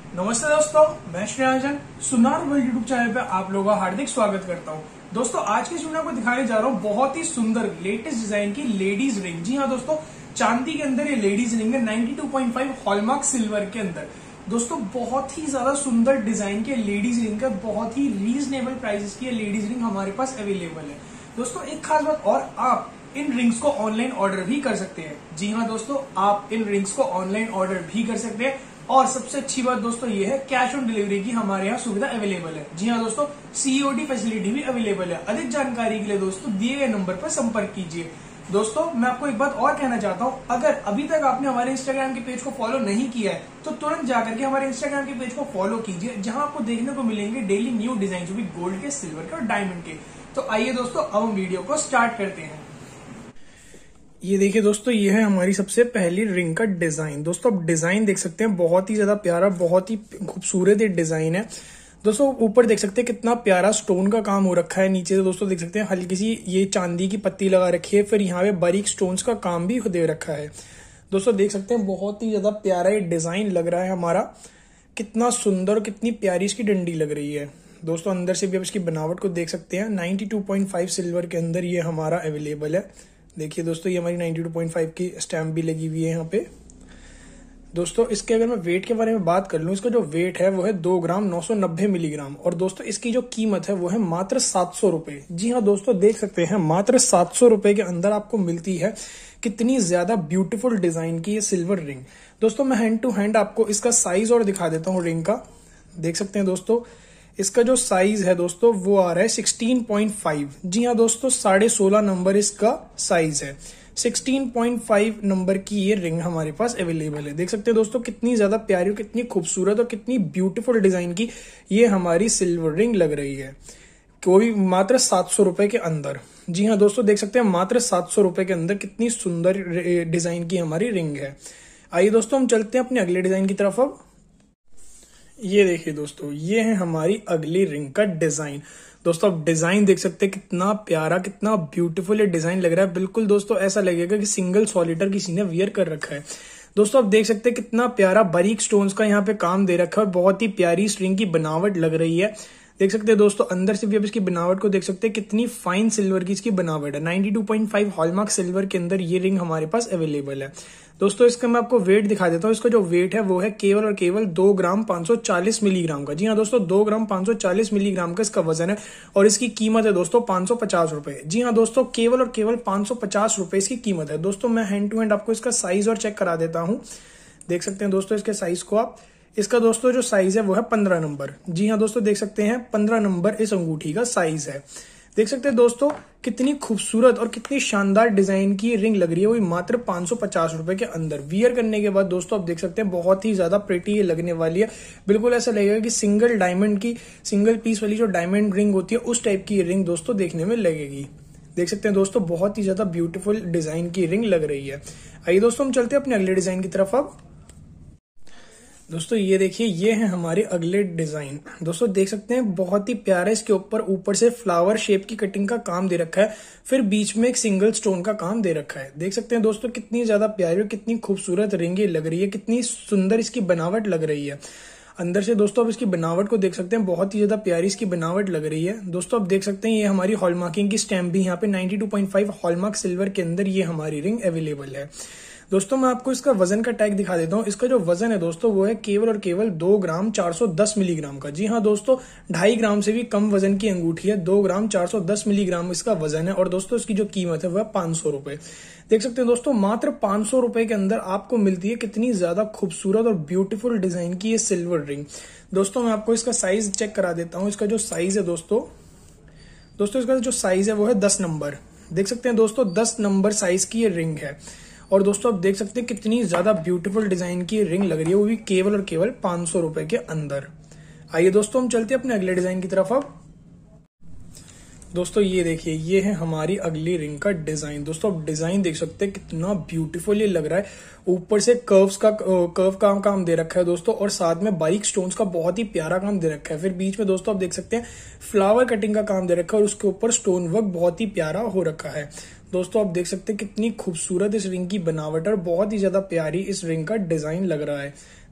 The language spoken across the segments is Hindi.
नमस्ते दोस्तों, मैं श्रेयांजन सुनार वर्ल्ड यूट्यूब चैनल पे आप लोगों का हार्दिक स्वागत करता हूं। दोस्तों आज के वीडियो में आपको दिखाने जा रहा हूं बहुत ही सुंदर लेटेस्ट डिजाइन की लेडीज रिंग। जी हाँ दोस्तों, चांदी के अंदर ये लेडीज रिंग है 92.5 हॉलमार्क सिल्वर के अंदर। दोस्तों बहुत ही ज्यादा सुंदर डिजाइन के लेडीज रिंग है, बहुत ही रीजनेबल प्राइसेस की लेडीज रिंग हमारे पास अवेलेबल है। दोस्तों एक खास बात और, आप इन रिंग्स को ऑनलाइन ऑर्डर भी कर सकते हैं। जी हाँ दोस्तों, आप इन रिंग्स को ऑनलाइन ऑर्डर भी कर सकते हैं और सबसे अच्छी बात दोस्तों ये है कैश ऑन डिलीवरी की हमारे यहाँ सुविधा अवेलेबल है। जी हाँ दोस्तों, सीओडी फैसिलिटी भी अवेलेबल है। अधिक जानकारी के लिए दोस्तों दिए गए नंबर पर संपर्क कीजिए। दोस्तों मैं आपको एक बात और कहना चाहता हूँ, अगर अभी तक आपने हमारे इंस्टाग्राम के पेज को फॉलो नहीं किया है तो तुरंत जाकर के हमारे इंस्टाग्राम के पेज को फॉलो कीजिए, जहां आपको देखने को मिलेंगे डेली न्यू डिजाइन, जो भी गोल्ड के, सिल्वर के और डायमंड के। तो आइए दोस्तों अब हम वीडियो को स्टार्ट करते हैं। ये देखिए दोस्तों, ये है हमारी सबसे पहली रिंग का डिजाइन। दोस्तों आप डिजाइन देख सकते हैं, बहुत ही ज्यादा प्यारा, बहुत ही खूबसूरत ये डिजाइन है। दोस्तों ऊपर देख सकते हैं कितना प्यारा स्टोन का काम हो रखा है। नीचे दोस्तों देख सकते हैं हल्की सी ये चांदी की पत्ती लगा रखी है, फिर यहाँ पे बारीक स्टोन्स का काम भी दे रखा है। दोस्तों देख सकते हैं बहुत ही ज्यादा प्यारा ये डिजाइन लग रहा है हमारा, कितना सुंदर और कितनी प्यारी इसकी डंडी लग रही है। दोस्तों अंदर से भी आप इसकी बनावट को देख सकते हैं। 92.5 सिल्वर के अंदर ये हमारा अवेलेबल है। देखिए दोस्तों, ये हमारी 92.5 की स्टैम्प भी लगी हुई है यहाँ पे। दोस्तों इसके अगर मैं वेट के बारे में बात कर लूँ, इसका जो वेट है वो है 2 ग्राम 990 मिलीग्राम और दोस्तों इसकी जो कीमत है वो है मात्र 700 रुपए। जी हाँ दोस्तों, देख सकते हैं मात्र 700 रुपए के अंदर आपको मिलती है कितनी ज्यादा ब्यूटीफुल डिजाइन की ये सिल्वर रिंग। दोस्तों मैं हैंड टू हैंड आपको इसका साइज और दिखा देता हूँ रिंग का। देख सकते हैं दोस्तों, इसका जो साइज है दोस्तों वो आ रहा है 16.5। जी हाँ दोस्तों, 16.5 नंबर इसका साइज है। 16.5 नंबर की ये रिंग हमारे पास अवेलेबल है। देख सकते हैं दोस्तों कितनी ज्यादा प्यारी और कितनी खूबसूरत और कितनी ब्यूटीफुल डिजाइन की ये हमारी सिल्वर रिंग लग रही है, वो भी मात्र 700 रुपए के अंदर। जी हाँ दोस्तों, देख सकते हैं मात्र 700 रुपए के अंदर कितनी सुंदर डिजाइन की हमारी रिंग है। आइए दोस्तों हम चलते हैं अपने अगले डिजाइन की तरफ। अब ये देखिए दोस्तों, ये है हमारी अगली रिंग का डिजाइन। दोस्तों आप डिजाइन देख सकते हैं कितना प्यारा, कितना ब्यूटीफुल ये डिजाइन लग रहा है। बिल्कुल दोस्तों ऐसा लगेगा कि सिंगल सॉलिटर किसी ने वियर कर रखा है। दोस्तों आप देख सकते हैं कितना प्यारा बारीक स्टोन्स का यहाँ पे काम दे रखा है और बहुत ही प्यारी इस रिंग की बनावट लग रही है। देख सकते हैं दोस्तों, अंदर से भी आप इसकी बनावट को देख सकते हैं, कितनी फाइन सिल्वर की इसकी बनावट है। 92.5 हॉलमार्क सिल्वर के अंदर ये रिंग हमारे पास अवेलेबल है। दोस्तों इसका मैं आपको वेट दिखा देता हूँ। इसका जो वेट है वो है केवल और केवल 2 ग्राम 540 मिलीग्राम का। जी हाँ दोस्तों, 2 ग्राम 540 मिलीग्राम का इसका वजन है और इसकी कीमत है दोस्तों 550 रुपए। जी हाँ दोस्तों, केवल और केवल 550 रुपए इसकी कीमत है। दोस्तों मैं हैंड टू हैंड आपको इसका साइज और चेक करा देता हूँ। देख सकते हैं दोस्तों इसके साइज को आप। इसका दोस्तों जो साइज है वो है 15 नंबर। जी हाँ दोस्तों, देख सकते हैं 15 नंबर इस अंगूठी का साइज है। देख सकते हैं दोस्तों कितनी खूबसूरत और कितनी शानदार डिजाइन की रिंग लग रही है, वो मात्र 550 रुपए के अंदर। वियर करने के बाद दोस्तों आप देख सकते हैं बहुत ही ज्यादा प्रिटी ये लगने वाली है। बिल्कुल ऐसा लगेगा कि सिंगल डायमंड की, सिंगल पीस वाली जो डायमंड रिंग होती है उस टाइप की ये रिंग दोस्तों देखने में लगेगी। देख सकते हैं दोस्तों बहुत ही ज्यादा ब्यूटीफुल डिजाइन की रिंग लग रही है। आइए दोस्तों हम चलते हैं अपने अगले डिजाइन की तरफ। अब दोस्तों ये देखिए, ये है हमारे अगले डिजाइन। दोस्तों देख सकते हैं बहुत ही प्यारा, इसके ऊपर से फ्लावर शेप की कटिंग का काम दे रखा है, फिर बीच में एक सिंगल स्टोन का काम दे रखा है। देख सकते हैं दोस्तों कितनी ज्यादा प्यारी और कितनी खूबसूरत रिंग लग रही है, कितनी सुंदर इसकी बनावट लग रही है। अंदर से दोस्तों आप इसकी बनावट को देख सकते हैं, बहुत ही ज्यादा प्यारी इसकी बनावट लग रही है। दोस्तों आप देख सकते हैं ये हमारी हॉलमार्किंग की स्टैम्प भी यहाँ पे 92.5 हॉलमार्क सिल्वर के अंदर ये हमारी रिंग अवेलेबल है। दोस्तों मैं आपको इसका वजन का टैग दिखा देता हूँ। इसका जो वजन है दोस्तों वो है केवल और केवल 2 ग्राम 410 मिलीग्राम का। जी हाँ दोस्तों, 2.5 ग्राम से भी कम वजन की अंगूठी है। 2 ग्राम 410 मिलीग्राम इसका वजन है और दोस्तों इसकी जो कीमत है वह 500 रुपए। देख सकते हैं दोस्तों, मात्र 500 रुपए के अंदर आपको मिलती है कितनी ज्यादा खूबसूरत और ब्यूटीफुल डिजाइन की ये सिल्वर रिंग। दोस्तों मैं आपको इसका साइज चेक करा देता हूँ। इसका जो साइज है दोस्तों इसका जो साइज है वो है 10 नंबर। देख सकते हैं दोस्तों 10 नंबर साइज की ये रिंग है और दोस्तों आप देख सकते हैं कितनी ज्यादा ब्यूटीफुल डिजाइन की रिंग लग रही है, वो भी केवल और केवल 500 रुपए के अंदर। आइए दोस्तों हम चलते हैं अपने अगले डिजाइन की तरफ। अब दोस्तों ये देखिए, ये है हमारी अगली रिंग का डिजाइन। दोस्तों आप डिजाइन देख सकते हैं कितना ब्यूटीफुल ये लग रहा है। ऊपर से कर्व का काम दे रखा है दोस्तों और साथ में बारीक स्टोन्स का बहुत ही प्यारा काम दे रखा है। फिर बीच में दोस्तों आप देख सकते हैं फ्लावर कटिंग का काम दे रखा है और उसके ऊपर स्टोन वर्क बहुत ही प्यारा हो रखा है। दोस्तों आप देख सकते हैं कितनी खूबसूरत इस रिंग की बनावट और बहुत ही ज्यादा प्यारी इस रिंग का डिजाइन लग रहा है।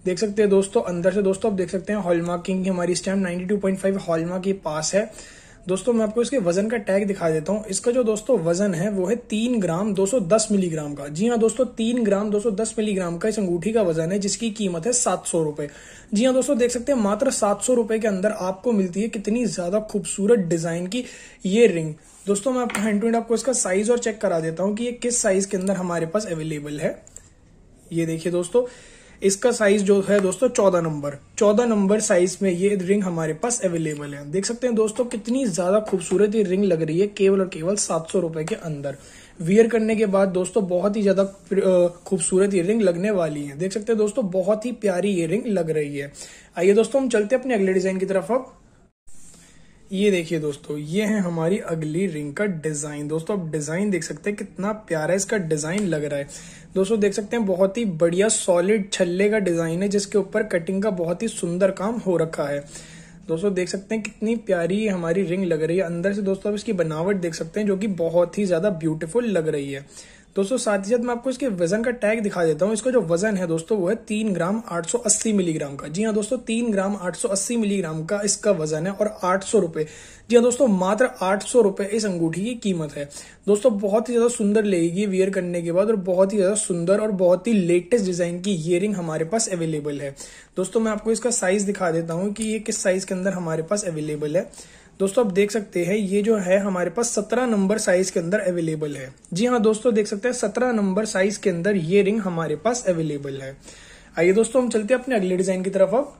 देख सकते हैं दोस्तों अंदर से दोस्तों आप देख सकते हैं हॉलमार्किंग की हमारी स्टैम्प 92.5 हॉलमार्क के पास है। दोस्तों मैं आपको इसके वजन का टैग दिखा देता हूँ। इसका जो दोस्तों वजन है वो है 3 ग्राम 210 मिलीग्राम का। जी हाँ दोस्तों 3 ग्राम 210 मिलीग्राम का इस अंगूठी का वजन है, जिसकी कीमत है 700 रुपए। जी हाँ दोस्तों देख सकते हैं मात्र 700 रुपए के अंदर आपको मिलती है कितनी ज्यादा खूबसूरत डिजाइन की ये रिंग। दोस्तों मैं आपको हैंड टू हैंड आपको इसका साइज और चेक करा देता हूँ कि ये किस साइज के अंदर हमारे पास अवेलेबल है। ये देखिए दोस्तों इसका साइज जो है दोस्तों 14 नंबर साइज में ये रिंग हमारे पास अवेलेबल है। देख सकते हैं दोस्तों कितनी ज्यादा खूबसूरत ये रिंग लग रही है केवल और केवल 700 रुपए के अंदर। वियर करने के बाद दोस्तों बहुत ही ज्यादा खूबसूरत ये रिंग लगने वाली है। देख सकते हैं दोस्तों बहुत ही प्यारी ये रिंग लग रही है। आइए दोस्तों हम चलते हैं अपने अगले डिजाइन की तरफ। अब ये देखिए दोस्तों ये है हमारी अगली रिंग का डिजाइन। दोस्तों आप डिजाइन देख सकते हैं कितना प्यारा इसका डिजाइन लग रहा है। दोस्तों देख सकते हैं बहुत ही बढ़िया सॉलिड छल्ले का डिजाइन है, जिसके ऊपर कटिंग का बहुत ही सुंदर काम हो रखा है। दोस्तों देख सकते हैं कितनी प्यारी हमारी रिंग लग रही है। अंदर से दोस्तों आप इसकी बनावट देख सकते हैं जो कि बहुत ही ज्यादा ब्यूटीफुल लग रही है। दोस्तों साथ ही साथ मैं आपको इसके वजन का टैग दिखा देता हूँ। इसका जो वजन है दोस्तों वो है 3 ग्राम 880 मिलीग्राम का। जी हाँ दोस्तों 3 ग्राम 880 मिलीग्राम का इसका वजन है और 800 रुपए। जी हाँ दोस्तों मात्र 800 रुपए इस अंगूठी की कीमत है। दोस्तों बहुत ही ज्यादा सुंदर लगेगी वियर करने के बाद और बहुत ही ज्यादा सुंदर और बहुत ही लेटेस्ट डिजाइन की ये रिंग हमारे पास अवेलेबल है। दोस्तों मैं आपको इसका साइज दिखा देता हूँ कि ये किस साइज के अंदर हमारे पास अवेलेबल है। दोस्तों आप देख सकते हैं ये जो है हमारे पास 17 नंबर साइज के अंदर अवेलेबल है। जी हाँ दोस्तों देख सकते हैं 17 नंबर साइज के अंदर ये रिंग हमारे पास अवेलेबल है। आइए दोस्तों हम चलते हैं अपने अगले डिजाइन की तरफ। अब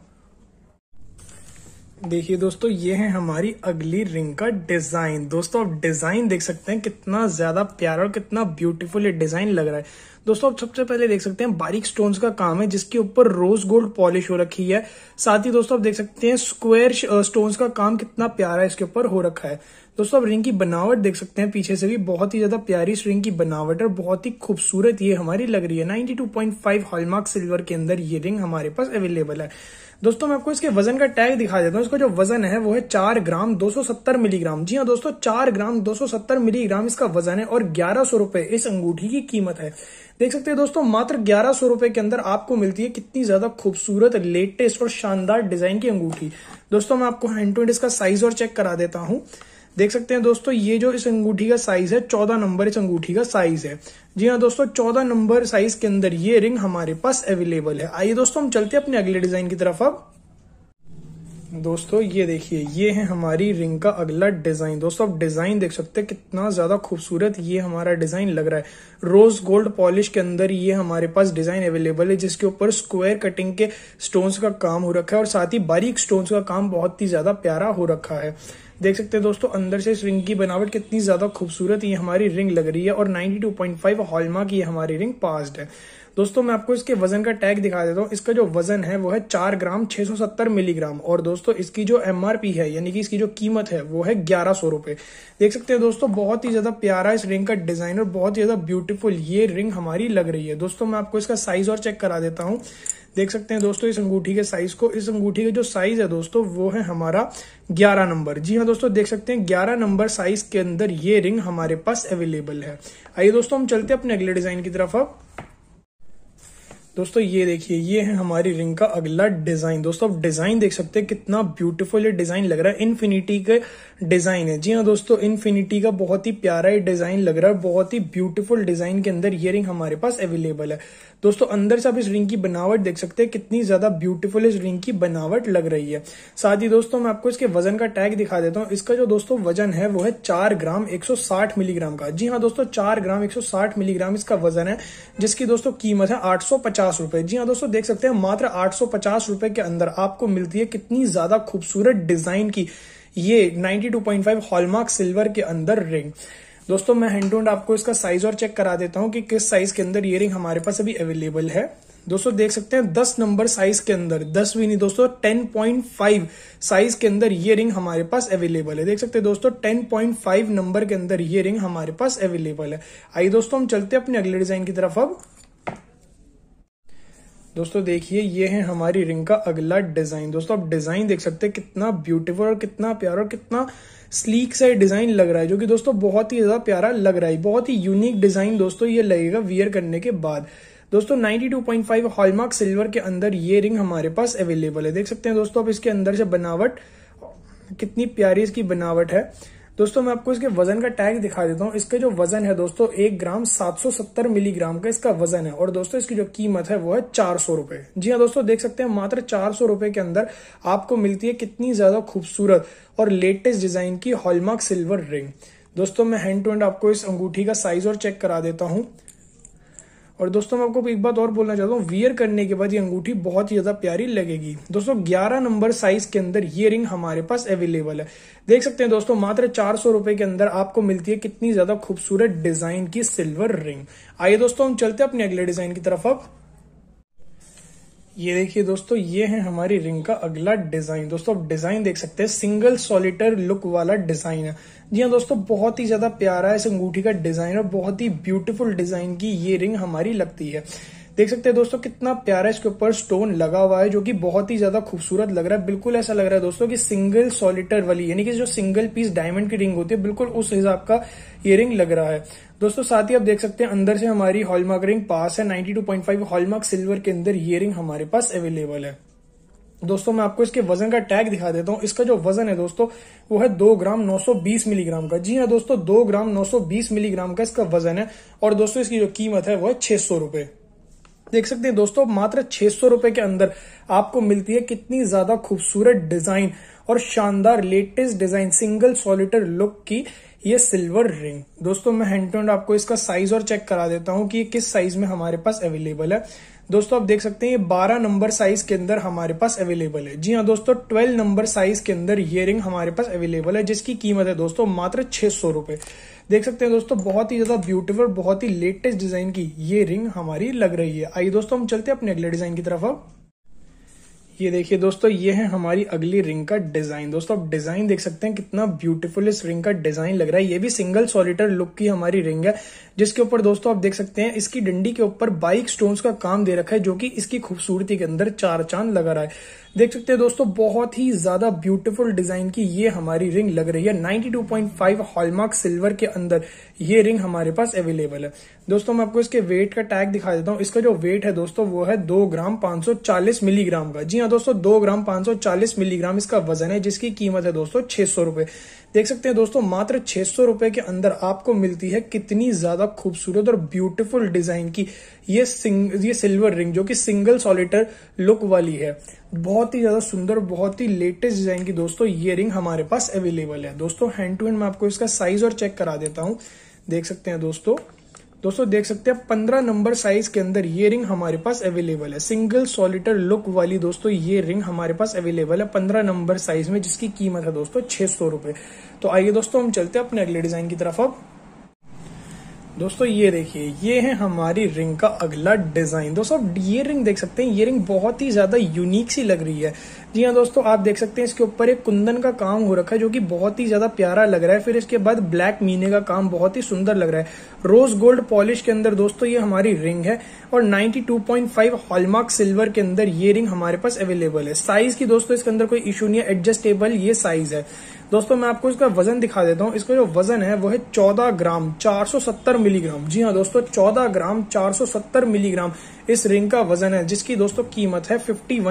देखिए दोस्तों ये है हमारी अगली रिंग का डिजाइन। दोस्तों आप डिजाइन देख सकते हैं कितना ज्यादा प्यारा और कितना ब्यूटीफुल ये डिजाइन लग रहा है। दोस्तों आप सबसे पहले देख सकते हैं बारीक स्टोन्स का काम है, जिसके ऊपर रोज गोल्ड पॉलिश हो रखी है। साथ ही दोस्तों आप देख सकते हैं स्क्वायर स्टोन्स का काम कितना प्यारा इसके ऊपर हो रखा है। दोस्तों आप रिंग की बनावट देख सकते हैं पीछे से भी बहुत ही ज्यादा प्यारी इस रिंग की बनावट और बहुत ही खूबसूरत ये हमारी लग रही है। 92.5 हॉलमार्क सिल्वर के अंदर ये रिंग हमारे पास अवेलेबल है। दोस्तों मैं आपको इसके वजन का टैग दिखा देता हूँ। इसका जो वजन है वो है 4 ग्राम 270 मिलीग्राम। जी हाँ दोस्तों 4 ग्राम 270 मिलीग्राम इसका वजन है और 1100 रुपए इस अंगूठी की कीमत है। देख सकते हैं दोस्तों मात्र 1100 रुपए के अंदर आपको मिलती है कितनी ज्यादा खूबसूरत लेटेस्ट और शानदार डिजाइन की अंगूठी। दोस्तों मैं आपको हैंड टू हैंड इसका साइज और चेक करा देता हूँ। देख सकते हैं दोस्तों ये जो इस अंगूठी का साइज है 14 नंबर इस अंगूठी का साइज है। जी हाँ दोस्तों 14 नंबर साइज के अंदर ये रिंग हमारे पास अवेलेबल है। आइए दोस्तों हम चलते हैं अपने अगले डिजाइन की तरफ। अब दोस्तों ये देखिए ये है हमारी रिंग का अगला डिजाइन। दोस्तों आप डिजाइन देख सकते हैं कितना ज्यादा खूबसूरत ये हमारा डिजाइन लग रहा है। रोज गोल्ड पॉलिश के अंदर ये हमारे पास डिजाइन अवेलेबल है, जिसके ऊपर स्क्वायर कटिंग के स्टोन्स का काम हो रखा है और साथ ही बारीक स्टोन्स का काम बहुत ही ज्यादा प्यारा हो रखा है। देख सकते हैं दोस्तों अंदर से इस रिंग की बनावट कितनी ज्यादा खूबसूरत ये हमारी रिंग लग रही है और 92.5 हॉलमार्क ये हमारी रिंग पास्ड है। दोस्तों मैं आपको इसके वजन का टैग दिखा देता हूँ। इसका जो वजन है वो है 4 ग्राम 670 मिलीग्राम और दोस्तों इसकी जो एमआरपी है यानी कि इसकी जो कीमत है वो है 1100 रुपए। देख सकते हैं दोस्तों बहुत ही ज्यादा प्यारा इस रिंग का डिजाइन और बहुत ही ज्यादा ब्यूटीफुल ये रिंग हमारी लग रही है। दोस्तों मैं आपको इसका साइज और चेक करा देता हूँ। देख सकते हैं दोस्तों इस अंगूठी के साइज को। इस अंगूठी का जो साइज है दोस्तों वो है हमारा 11 नंबर। जी हाँ दोस्तों देख सकते हैं 11 नंबर साइज के अंदर ये रिंग हमारे पास अवेलेबल है। आइए दोस्तों हम चलते हैं अपने अगले डिजाइन की तरफ। अब दोस्तों ये देखिए ये है हमारी रिंग का अगला डिजाइन। दोस्तों आप डिजाइन देख सकते हैं कितना ब्यूटीफुल ये डिजाइन लग रहा है। इन्फिनिटी का डिजाइन है। जी हाँ दोस्तों इन्फिनिटी का बहुत ही प्यारा ये डिजाइन लग रहा है। बहुत ही ब्यूटीफुल डिजाइन के अंदर ये रिंग हमारे पास अवेलेबल है। दोस्तों अंदर से आप इस रिंग की बनावट देख सकते हैं कितनी ज्यादा ब्यूटीफुल इस रिंग की बनावट लग रही है। साथ ही दोस्तों मैं आपको इसके वजन का टैग दिखा देता हूँ। इसका जो दोस्तों वजन है वो है 4 ग्राम 160 मिलीग्राम का। जी हाँ दोस्तों 4 ग्राम 160 मिलीग्राम इसका वजन है, जिसकी दोस्तों कीमत है 850 रुपए। जी हाँ दोस्तों देख सकते हैं मात्र 850 रुपए के अंदर आपको मिलती है कितनी ज्यादा खूबसूरत डिजाइन की ये 92.5 हॉलमार्क सिल्वर के अंदर रिंग। दोस्तों मैं हैंड टू हैंड आपको इसका साइज और चेक करा देता हूं कि किस साइज के अंदर ये रिंग हमारे पास अभी अवेलेबल है। दोस्तों देख सकते हैं 10 नंबर साइज के अंदर, 10 भी नहीं दोस्तों 10.5 साइज के अंदर ये रिंग हमारे पास अवेलेबल है। देख सकते हैं दोस्तों 10.5 नंबर के अंदर ये रिंग हमारे पास अवेलेबल है। आइए दोस्तों हम चलते हैं अपने अगले डिजाइन की तरफ। अब दोस्तों देखिए ये है हमारी रिंग का अगला डिजाइन। दोस्तों आप डिजाइन देख सकते हैं कितना ब्यूटीफुल और कितना प्यारा और कितना स्लीक सा डिजाइन लग रहा है, जो कि दोस्तों बहुत ही ज्यादा प्यारा लग रहा है। बहुत ही यूनिक डिजाइन दोस्तों ये लगेगा वियर करने के बाद। दोस्तों 92.5 हॉलमार्क सिल्वर के अंदर ये रिंग हमारे पास अवेलेबल है। देख सकते हैं दोस्तों आप इसके अंदर से बनावट, कितनी प्यारी इसकी बनावट है। दोस्तों मैं आपको इसके वजन का टैग दिखा देता हूँ। इसका जो वजन है दोस्तों 1 ग्राम 770 मिलीग्राम का इसका वजन है और दोस्तों इसकी जो कीमत है वो है 400 रुपए। जी हाँ दोस्तों, देख सकते हैं मात्र 400 रुपए के अंदर आपको मिलती है कितनी ज्यादा खूबसूरत और लेटेस्ट डिजाइन की हॉलमार्क सिल्वर रिंग। दोस्तों मैं हैंड टू हैंड आपको इस अंगूठी का साइज और चेक करा देता हूँ। और दोस्तों मैं आपको एक बात और बोलना चाहता हूँ, वियर करने के बाद ये अंगूठी बहुत ही ज्यादा प्यारी लगेगी। दोस्तों 11 नंबर साइज के अंदर ये रिंग हमारे पास अवेलेबल है। देख सकते हैं दोस्तों मात्र 400 रुपए के अंदर आपको मिलती है कितनी ज्यादा खूबसूरत डिजाइन की सिल्वर रिंग। आइए दोस्तों हम चलते हैं अपने अगले डिजाइन की तरफ। अब ये देखिए दोस्तों, ये है हमारी रिंग का अगला डिजाइन। दोस्तों आप डिजाइन देख सकते हैं, सिंगल सॉलिटर लुक वाला डिजाइन है। जी हाँ दोस्तों, बहुत ही ज्यादा प्यारा है इस अंगूठी का डिजाइन और बहुत ही ब्यूटीफुल डिजाइन की ये रिंग हमारी लगती है। देख सकते हैं दोस्तों कितना प्यारा इसके ऊपर स्टोन लगा हुआ है, जो कि बहुत ही ज्यादा खूबसूरत लग रहा है। बिल्कुल ऐसा लग रहा है दोस्तों कि सिंगल सॉलिटर वाली, यानी कि जो सिंगल पीस डायमंड की रिंग होती है, बिल्कुल उस हिसाब का ये रिंग लग रहा है। दोस्तों साथ ही आप देख सकते हैं अंदर से हमारी हॉलमार्क रिंग पास है। 92.5 हॉलमार्क सिल्वर के अंदर ये रिंग हमारे पास अवेलेबल है। दोस्तों मैं आपको इसके वजन का टैग दिखा देता हूँ। इसका जो वजन है दोस्तों वो है 2 ग्राम 920 मिलीग्राम का। जी हाँ दोस्तों, 2 ग्राम 920 मिलीग्राम का इसका वजन है और दोस्तों इसकी जो कीमत है वो है 600 रुपए। देख सकते हैं दोस्तों मात्र 600 रुपए के अंदर आपको मिलती है कितनी ज्यादा खूबसूरत डिजाइन और शानदार latest design single solitaire look की ये सिल्वर रिंग। दोस्तों मैं हैंड टू हैंड आपको इसका साइज और चेक करा देता हूँ कि ये किस साइज में हमारे पास अवेलेबल है। दोस्तों आप देख सकते हैं ये 12 नंबर साइज के अंदर हमारे पास अवेलेबल है। जी हाँ दोस्तों, 12 नंबर साइज के अंदर ये रिंग हमारे पास अवेलेबल है, जिसकी कीमत है दोस्तों मात्र 600 रुपए। देख सकते हैं दोस्तों बहुत ही ज्यादा ब्यूटीफुल, बहुत ही लेटेस्ट डिजाइन की ये रिंग हमारी लग रही है। आइए दोस्तों हम चलते हैं अपने अगले डिजाइन की तरफ। अब ये देखिए दोस्तों, ये है हमारी अगली रिंग का डिजाइन। दोस्तों आप डिजाइन देख सकते हैं कितना ब्यूटीफुल इस रिंग का डिजाइन लग रहा है। ये भी सिंगल सॉलिटर लुक की हमारी रिंग है, जिसके ऊपर दोस्तों आप देख सकते हैं इसकी डंडी के ऊपर बाइक स्टोन्स का काम दे रखा है, जो कि इसकी खूबसूरती के अंदर 4 चांद लगा रहा है। देख सकते हैं दोस्तों बहुत ही ज्यादा ब्यूटीफुल डिजाइन की ये हमारी रिंग लग रही है। 92.5 हॉलमार्क सिल्वर के अंदर ये रिंग हमारे पास अवेलेबल है। दोस्तों मैं आपको इसके वेट का टैग दिखा देता हूँ। इसका जो वेट है दोस्तों वो है 2 ग्राम 540 मिलीग्राम का। जी हाँ दोस्तों, 2 ग्राम 540 मिलीग्राम इसका वजन है, जिसकी कीमत है दोस्तों 600 रुपए। देख सकते हैं दोस्तों मात्र 600 रुपए के अंदर आपको मिलती है कितनी ज्यादा खूबसूरत और ब्यूटीफुल डिजाइन की ये सिल्वर रिंग, जो कि सिंगल सॉलिटर लुक वाली है। बहुत ही ज्यादा सुंदर, बहुत ही लेटेस्ट डिजाइन की दोस्तों ये रिंग हमारे पास अवेलेबल है। दोस्तों हैंड टू हैंड मैं आपको इसका साइज और चेक करा देता हूँ। देख सकते हैं दोस्तों देख सकते हैं 15 नंबर साइज के अंदर ये रिंग हमारे पास अवेलेबल है। सिंगल सॉलिटर लुक वाली दोस्तों ये रिंग हमारे पास अवेलेबल है 15 नंबर साइज में, जिसकी कीमत है दोस्तों 600 रुपए। तो आइए दोस्तों हम चलते हैं अपने अगले डिजाइन की तरफ। अब दोस्तों ये देखिए, ये है हमारी रिंग का अगला डिजाइन। दोस्तों ये रिंग देख सकते हैं, ये रिंग बहुत ही ज्यादा यूनिक सी लग रही है। जी हाँ दोस्तों, आप देख सकते हैं इसके ऊपर एक कुंदन का काम हो रखा है, जो कि बहुत ही ज्यादा प्यारा लग रहा है। फिर इसके बाद ब्लैक मीने का काम बहुत ही सुंदर लग रहा है। रोज गोल्ड पॉलिश के अंदर दोस्तों ये हमारी रिंग है और 92.5 हॉलमार्क सिल्वर के अंदर ये रिंग हमारे पास अवेलेबल है। साइज की दोस्तों इसके अंदर कोई इशू नहीं है, एडजस्टेबल ये साइज है। दोस्तों मैं आपको इसका वजन दिखा देता हूँ। इसका जो वजन है वो है 14 ग्राम 470 मिलीग्राम। जी हाँ दोस्तों, 14 ग्राम 470 मिलीग्राम इस रिंग का वजन है, जिसकी दोस्तों कीमत है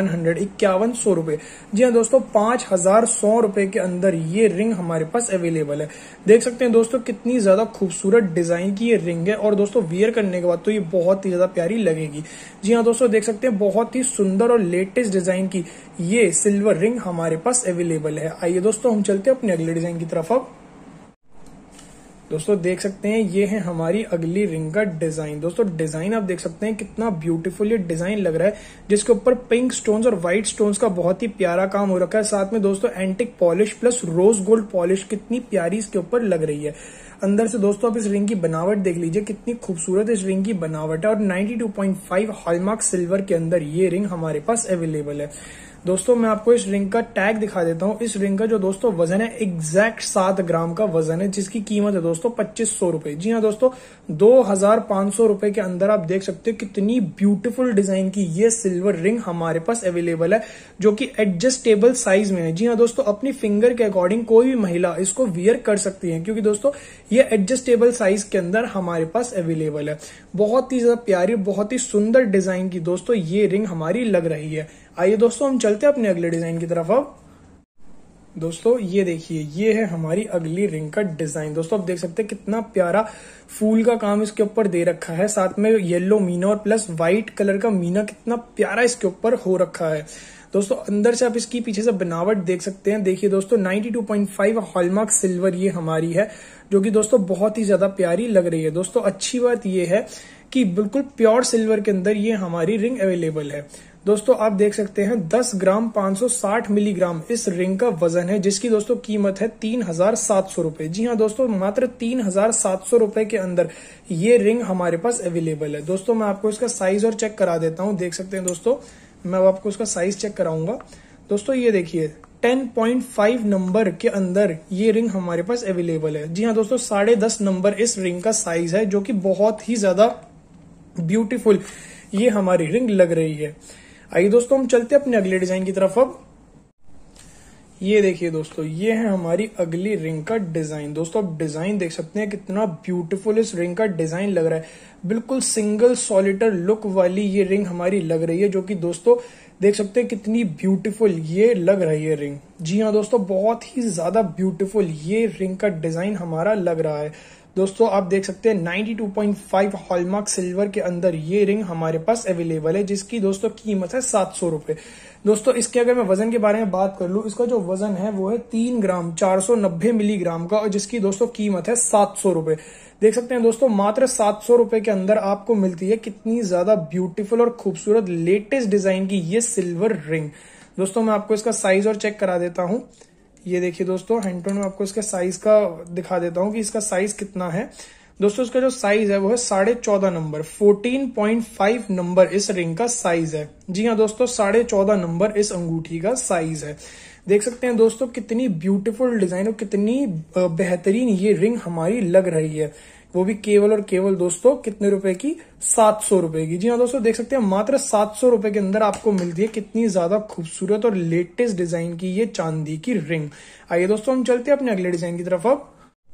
5100 रुपए। जी हाँ दोस्तों, 5100 रुपए के अंदर ये रिंग हमारे पास अवेलेबल है। देख सकते हैं दोस्तों कितनी ज्यादा खूबसूरत डिजाइन की ये रिंग है और दोस्तों वियर करने के बाद तो ये बहुत ही ज्यादा प्यारी लगेगी। जी हाँ दोस्तों, देख सकते हैं बहुत ही सुंदर और लेटेस्ट डिजाइन की ये सिल्वर रिंग हमारे पास अवेलेबल है। आइए दोस्तों हम चलते हैं अपने अगले डिजाइन की तरफ। अब दोस्तों देख सकते हैं ये है हमारी अगली रिंग का डिजाइन। दोस्तों डिजाइन आप देख सकते हैं कितना ब्यूटीफुल ये डिजाइन लग रहा है, जिसके ऊपर पिंक स्टोन्स और व्हाइट स्टोन्स का बहुत ही प्यारा काम हो रखा है। साथ में दोस्तों antique polish plus rose gold polish कितनी प्यारी इसके ऊपर लग रही है। अंदर से दोस्तों आप इस रिंग की बनावट देख लीजिए, कितनी खूबसूरत इस रिंग की बनावट है और 92.5 हॉलमार्क सिल्वर के अंदर ये रिंग हमारे पास अवेलेबल है। दोस्तों मैं आपको इस रिंग का टैग दिखा देता हूँ। इस रिंग का जो दोस्तों वजन है एग्जैक्ट 7 ग्राम का वजन है, जिसकी कीमत है दोस्तों 2500 रुपए। जी हाँ दोस्तों, 2500 रुपए के अंदर आप देख सकते हैं कितनी ब्यूटीफुल डिजाइन की ये सिल्वर रिंग हमारे पास अवेलेबल है, जो कि एडजस्टेबल साइज में है। जी हाँ दोस्तों, अपनी फिंगर के अकॉर्डिंग कोई भी महिला इसको वियर कर सकती है, क्योंकि दोस्तों ये एडजस्टेबल साइज के अंदर हमारे पास अवेलेबल है। बहुत ही ज्यादा प्यारी, बहुत ही सुंदर डिजाइन की दोस्तों ये रिंग हमारी लग रही है। आइए दोस्तों हम चलते हैं अपने अगले डिजाइन की तरफ। अब दोस्तों ये देखिए, ये है हमारी अगली रिंग का डिजाइन। दोस्तों आप देख सकते हैं कितना प्यारा फूल का काम इसके ऊपर दे रखा है, साथ में येलो मीना और प्लस व्हाइट कलर का मीना कितना प्यारा इसके ऊपर हो रखा है। दोस्तों अंदर से आप इसकी पीछे से बनावट देख सकते हैं। देखिए दोस्तों 92.5 हॉलमार्क सिल्वर ये हमारी है, जो कि दोस्तों बहुत ही ज्यादा प्यारी लग रही है। दोस्तों अच्छी बात ये है कि बिल्कुल प्योर सिल्वर के अंदर ये हमारी रिंग अवेलेबल है। दोस्तों आप देख सकते हैं 10 ग्राम 560 मिलीग्राम इस रिंग का वजन है, जिसकी दोस्तों कीमत है 3700 रुपए। जी हाँ दोस्तों, मात्र 3700 रुपए के अंदर ये रिंग हमारे पास अवेलेबल है। दोस्तों मैं आपको इसका साइज और चेक करा देता हूँ। देख सकते हैं दोस्तों, मैं आपको इसका साइज चेक कराऊंगा। दोस्तों ये देखिए 10.5 नंबर के अंदर ये रिंग हमारे पास अवेलेबल है। जी हाँ दोस्तों, 10.5 नंबर इस रिंग का साइज है, जो कि बहुत ही ज्यादा ब्यूटीफुल ये हमारी रिंग लग रही है। आइए दोस्तों हम चलते हैं अपने अगले डिजाइन की तरफ। अब ये देखिए दोस्तों, ये है हमारी अगली रिंग का डिजाइन। दोस्तों आप डिजाइन देख सकते हैं कितना ब्यूटीफुल इस रिंग का डिजाइन लग रहा है। बिल्कुल सिंगल सॉलिटर लुक वाली ये रिंग हमारी लग रही है, जो कि दोस्तों देख सकते हैं कितनी ब्यूटीफुल ये लग रही है रिंग। जी हाँ दोस्तों, बहुत ही ज्यादा ब्यूटीफुल ये रिंग का डिजाइन हमारा लग रहा है। दोस्तों आप देख सकते हैं 92.5 हॉलमार्क सिल्वर के अंदर ये रिंग हमारे पास अवेलेबल है, जिसकी दोस्तों कीमत है 700 रुपए। दोस्तों इसके अगर मैं वजन के बारे में बात कर लूं, इसका जो वजन है वो है 3 ग्राम 490 मिलीग्राम का, और जिसकी दोस्तों कीमत है 700 रुपए। देख सकते हैं दोस्तों, मात्र 700 रुपए के अंदर आपको मिलती है कितनी ज्यादा ब्यूटीफुल और खूबसूरत लेटेस्ट डिजाइन की ये सिल्वर रिंग। दोस्तों मैं आपको इसका साइज और चेक करा देता हूं। ये देखिए दोस्तों, हैंड टू हैंड में आपको इसका साइज का दिखा देता हूं कि इसका साइज कितना है। दोस्तों इसका जो साइज है वो है 14.5 नंबर, 14.5 नंबर इस रिंग का साइज है। जी हाँ दोस्तों, 14.5 नंबर इस अंगूठी का साइज है। देख सकते हैं दोस्तों कितनी ब्यूटीफुल डिजाइन और कितनी बेहतरीन ये रिंग हमारी लग रही है, वो भी केवल और केवल दोस्तों कितने रुपए की, 700 रुपए की। जी हाँ दोस्तों, देख सकते हैं मात्र 700 रुपए के अंदर आपको मिलती है कितनी ज्यादा खूबसूरत और लेटेस्ट डिजाइन की ये चांदी की रिंग। आइए दोस्तों हम चलते हैं अपने अगले डिजाइन की तरफ। अब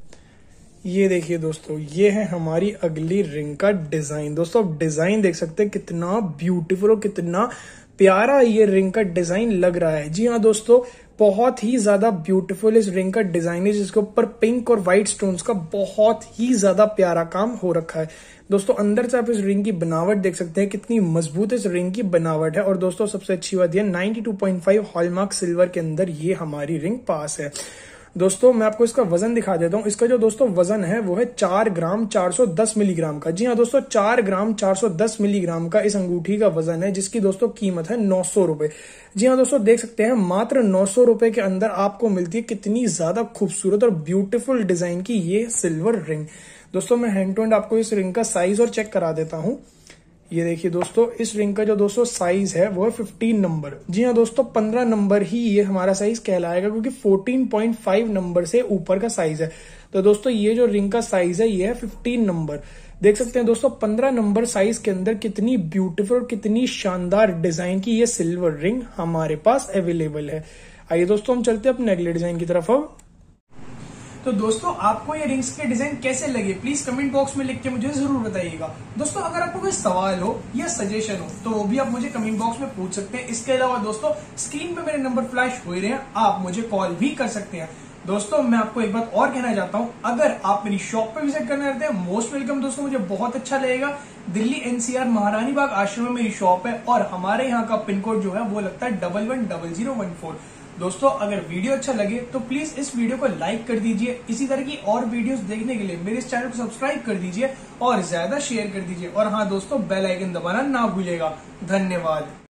ये देखिए दोस्तों, ये है हमारी अगली रिंग का डिजाइन। दोस्तों आप डिजाइन देख सकते हैं कितना ब्यूटीफुल और कितना प्यारा ये रिंग का डिजाइन लग रहा है। जी हाँ दोस्तों, बहुत ही ज्यादा ब्यूटीफुल इस रिंग का डिजाइन है, जिसके ऊपर पिंक और व्हाइट स्टोन्स का बहुत ही ज्यादा प्यारा काम हो रखा है। दोस्तों अंदर से आप इस रिंग की बनावट देख सकते हैं, कितनी मजबूत इस रिंग की बनावट है। और दोस्तों सबसे अच्छी बात यह 92.5 हॉलमार्क सिल्वर के अंदर ये हमारी रिंग पास है। दोस्तों मैं आपको इसका वजन दिखा देता हूं। इसका जो दोस्तों वजन है वो है 4 ग्राम 410 मिलीग्राम का। जी हाँ दोस्तों, 4 ग्राम 410 मिलीग्राम का इस अंगूठी का वजन है, जिसकी दोस्तों कीमत है 900 रुपए। जी हाँ दोस्तों, देख सकते हैं मात्र 900 रुपए के अंदर आपको मिलती है कितनी ज्यादा खूबसूरत और ब्यूटीफुल डिजाइन की ये सिल्वर रिंग। दोस्तों मैं हैंड टू हैंड आपको इस रिंग का साइज और चेक करा देता हूं। ये देखिए दोस्तों, इस रिंग का जो दोस्तों साइज है वो है 15 नंबर। जी हाँ दोस्तों, 15 नंबर ही ये हमारा साइज कहलाएगा, क्योंकि 14.5 नंबर से ऊपर का साइज है। तो दोस्तों ये जो रिंग का साइज है ये है 15 नंबर। देख सकते हैं दोस्तों 15 नंबर साइज के अंदर कितनी ब्यूटीफुल और कितनी शानदार डिजाइन की ये सिल्वर रिंग हमारे पास अवेलेबल है। आइए दोस्तों हम चलते हैं अपने अगले डिजाइन की तरफ। अब तो दोस्तों आपको ये रिंग्स के डिजाइन कैसे लगे, प्लीज कमेंट बॉक्स में लिख के मुझे जरूर बताइएगा। दोस्तों अगर आपको कोई सवाल हो या सजेशन हो तो वो भी आप मुझे कमेंट बॉक्स में पूछ सकते हैं। इसके अलावा दोस्तों स्क्रीन पे मेरे नंबर फ्लैश हो रहे हैं, आप मुझे कॉल भी कर सकते हैं। दोस्तों मैं आपको एक बात और कहना चाहता हूं, अगर आप मेरी शॉप पे विजिट करना चाहते हैं, मोस्ट वेलकम दोस्तों, मुझे बहुत अच्छा लगेगा। दिल्ली NCR महारानी बाग आश्रम में मेरी शॉप है, और हमारे यहाँ का पिन कोड जो है वो लगता है 110014। दोस्तों अगर वीडियो अच्छा लगे तो प्लीज इस वीडियो को लाइक कर दीजिए। इसी तरह की और वीडियोस देखने के लिए मेरे इस चैनल को सब्सक्राइब कर दीजिए और ज्यादा शेयर कर दीजिए। और हाँ दोस्तों, बेल आइकन दबाना ना भूलिएगा। धन्यवाद।